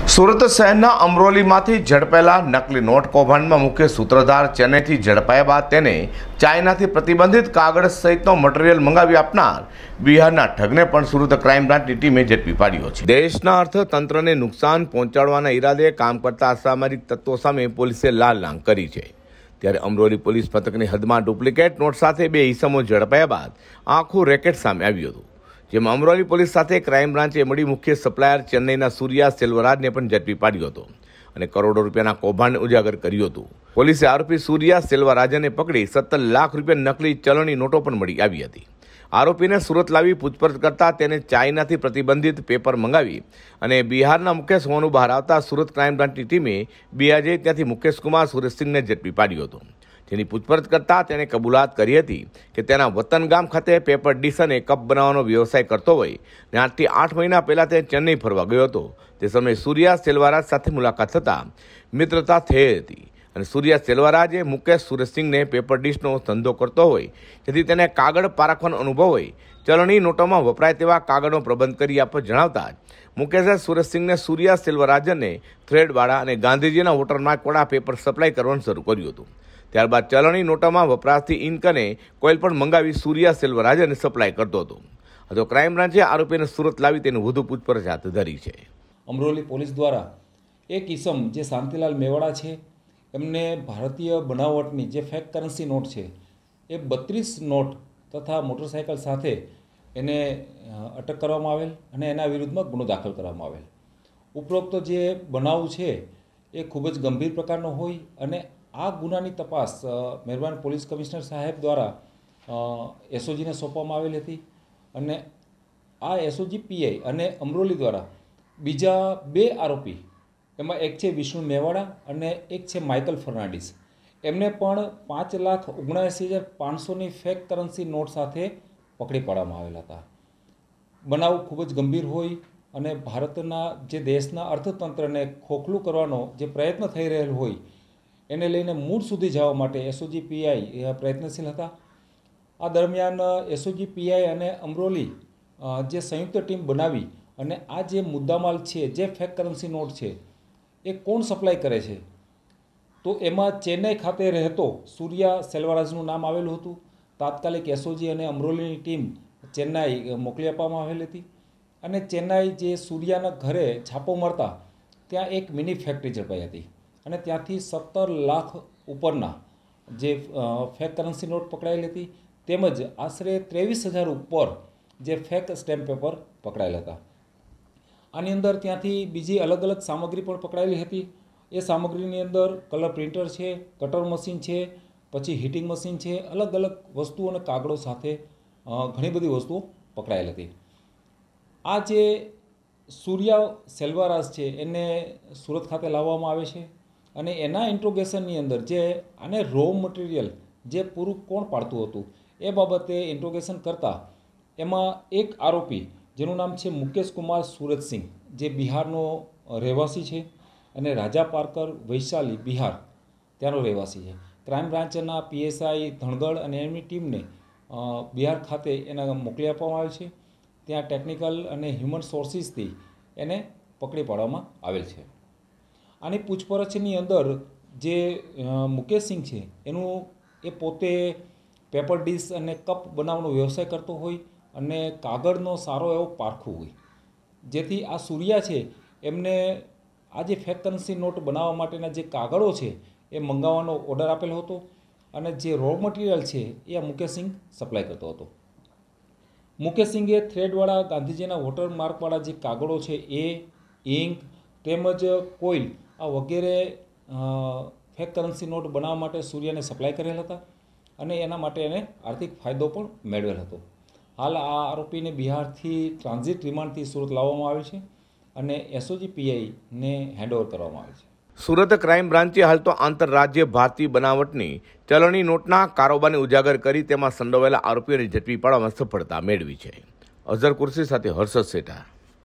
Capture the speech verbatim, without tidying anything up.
સુરત શહેરના અમરોલીમાંથી ઝડપાયેલા નકલી નોટ કૌભાંડમાં મુખ્ય સૂત્રધાર ચેન્નઈથી ઝડપાયા બાદ તેને ચાઇનાથી પ્રતિબંધિત કાગળ સહિતનો મટીરિયલ મંગાવી આપનાર બિહારના ઠગને પણ સુરત ક્રાઇમ બ્રાન્ચની ટીમે ઝડપી પાડ્યો છે। દેશના અર્થતંત્રને નુકસાન પહોંચાડવાના ઈરાદે કામ કરતા અસામરિક તત્વો સામે પોલીસે લાલ લાંગ કરી છે। ત્યારે અમરોલી પોલીસ મથકની હદમાં ડુપ્લિકેટ નોટ સાથે બે ઈસમો ઝડપાયા બાદ આખું રેકેટ સામે આવ્યું હતું, જેમાં અમરોલી પોલીસ સાથે ક્રાઇમ બ્રાન્ચે મળી મુખ્ય સપ્લાયર ચેન્નઈના સૂર્યા સેલ્વરાજને પણ ઝડપી પાડ્યો હતો અને કરોડો રૂપિયાના કૌભાંડને ઉજાગર કર્યું હતું। પોલીસે આરોપી સૂર્યા સેલ્વરાજને પકડી સત્તર લાખ રૂપિયા નકલી ચલણી નોટો પણ મળી આવી હતી। આરોપીને સુરત લાવી પૂછપરછ કરતા તેને ચાઇનાથી પ્રતિબંધિત પેપર મંગાવી અને બિહારના મુકેશ હોવાનું બહાર આવતા સુરત ક્રાઇમ બ્રાન્ચની ટીમે બિહાજે ત્યાંથી મુકેશ કુમાર સુરેશસિંહને ઝડપી પાડ્યો હતો, જેની પૂછપરછ કરતા તેને કબૂલાત કરી હતી કે તેના વતન ગામ ખાતે પેપર ડીશ અને કપ બનાવવાનો વ્યવસાય કરતો હોય અને આજથી આઠ મહિના પહેલા તે ચેન્નઈ ફરવા ગયો હતો। તે સમયે સૂર્યા સેલ્વરાજ સાથે મુલાકાત થતાં મિત્રતા થઈ હતી અને સૂર્યા સેલ્વરાજે મુકેશ સુરેશસિંહને પેપર ડીશનો ધંધો કરતો હોય જેથી તેને કાગળ પારખવાનો અનુભવ હોય ચલણી નોટોમાં વપરાય તેવા કાગળનો પ્રબંધ કરી આપવા જણાવતા જ મુકેશે સુરેશસિંહને સૂર્યા સેલ્વરાજને થ્રેડવાળા અને ગાંધીજીના વોટરમાર્કવાળા પેપર સપ્લાય કરવાનું શરૂ કર્યું હતું। ત્યારબાદ ચલણી નોટોમાં વપરાશથી ઇન્ક અને કોઇલ પણ મંગાવી સૂર્યા સેલ્વરાજને સપ્લાય કરતો હતો। તો ક્રાઇમ બ્રાન્ચે આરોપીને સુરત લાવી તેનું વધુ પૂછપરછ હાથ ધરી છે। અમરોલી પોલીસ દ્વારા એક ઇસમ જે શાંતિલાલ મેવાડા છે એમને ભારતીય બનાવટની જે ફેક કરન્સી નોટ છે એ બત્રીસ નોટ તથા મોટરસાઇકલ સાથે એને અટક કરવામાં આવેલ અને એના વિરુદ્ધમાં ગુનો દાખલ કરવામાં આવેલ। ઉપરોક્ત જે બનાવ છે એ ખૂબ જ ગંભીર પ્રકારનો હોય અને આ ગુનાની તપાસ મહેરબાન પોલીસ કમિશનર સાહેબ દ્વારા એસઓજીને સોંપવામાં આવેલી હતી અને આ એસઓજી પીઆઈ અને અમરોલી દ્વારા બીજા બે આરોપી, એમાં એક છે વિષ્ણુ મેવાડા અને એક છે માઇકલ ફર્નાન્ડિસ, એમને પણ પાંચ લાખ ઓગણએંસી હજાર પાંચસોની ફેક કરન્સી નોટ સાથે પકડી પાડવામાં આવેલા હતા। બનાવ ખૂબ જ ગંભીર હોય અને ભારતના જે દેશના અર્થતંત્રને ખોખલું કરવાનો જે પ્રયત્ન થઈ રહેલ હોય એને લઈને મૂળ સુધી જવા માટે એસઓજી પીઆઈ પ્રયત્નશીલ હતા। આ દરમિયાન એસઓજી પીઆઈ અને અમરોલી જે સંયુક્ત ટીમ બનાવી અને આ જે મુદ્દામાલ છે જે ફેક કરન્સી નોટ છે એ કોણ સપ્લાય કરે છે તો એમાં ચેન્નઈ ખાતે રહેતો સૂર્યા સેલ્વરાજનું નામ આવેલું હતું। તાત્કાલિક એસઓજી અને અમરોલીની ટીમ ચેન્નાઈ મોકલી આપવામાં આવેલી હતી અને ચેન્નાઈ જે સૂર્યાના ઘરે છાપો મારતા ત્યાં એક મિની ફેક્ટરી ઝડપાઈ હતી અને ત્યાંથી સત્તર લાખ ઉપરના જે ફેક કરન્સી નોટ પકડાયેલી હતી તેમજ આશરે ત્રેવીસ હજાર ઉપર જે ફેક સ્ટેમ્પ પેપર પકડાયેલા હતા। આની અંદર ત્યાંથી બીજી અલગ અલગ સામગ્રી પણ પકડાયેલી હતી। એ સામગ્રીની અંદર કલર પ્રિન્ટર છે, કટર મશીન છે, પછી હીટિંગ મશીન છે, અલગ અલગ વસ્તુઓ અને કાગળો સાથે ઘણી બધી વસ્તુઓ પકડાયેલી હતી। આ જે સૂર્યા સેલ્વરાજ છે એને સુરત ખાતે લાવવામાં આવે છે અને એના ઇન્ટ્રોગેશનની અંદર જે આને રો મટીરિયલ જે પૂરું કોણ પાડતું હતું એ બાબતે ઇન્ટ્રોગેશન કરતાં એમાં એક આરોપી જેનું નામ છે મુકેશ કુમાર સુરેશસિંહ, જે બિહારનો રહેવાસી છે અને રાજા પારકર વૈશાલી બિહાર ત્યાંનો રહેવાસી છે। ક્રાઇમ બ્રાન્ચના પીએસઆઈ ધણગડ અને એમની ટીમને બિહાર ખાતે એના મોકલી આપવામાં આવે છે। ત્યાં ટેકનિકલ અને હ્યુમન સોર્સિસથી એને પકડી પાડવામાં આવેલ છે। આની પૂછપરછની અંદર જે મુકેશ સિંહ છે એનું એ પોતે પેપર ડીશ અને કપ બનાવવાનો વ્યવસાય કરતો હોય અને કાગળનો સારો એવો પારખું હોય, જેથી આ સૂર્યા છે એમને આ જે ફેક કરન્સી નોટ બનાવવા માટેના જે કાગળો છે એ મંગાવવાનો ઓર્ડર આપેલો હતો અને જે રો મટીરિયલ છે એ આ મુકેશ સિંહ સપ્લાય કરતો હતો। મુકેશ સિંઘે થ્રેડવાળા ગાંધીજીના વોટરમાર્કવાળા જે કાગળો છે એ ઇંક તેમજ કોઇલ આ વગેરે ફેક કરન્સી નોટ બનાવવા માટે સૂર્યાને સપ્લાય કરેલ હતા અને એના માટે એને આર્થિક ફાયદો પણ મેળવેલ હતો। હાલ આ આરોપીને બિહારથી ટ્રાન્ઝિટ રિમાન્ડથી સુરત લાવવામાં આવે છે અને એસઓજી પીઆઈને હેન્ડઓવર કરવામાં આવે છે। સુરત ક્રાઇમ બ્રાન્ચે હાલ તો આંતરરાજ્ય ભારતીય બનાવટની ચલણી નોટના કારોબારને ઉજાગર કરી તેમાં સંડોવાયેલા આરોપીઓને ઝડપી પાડવામાં સફળતા મેળવી છે। અઝર કુર્સી સાથે હર્ષદ સેઠા।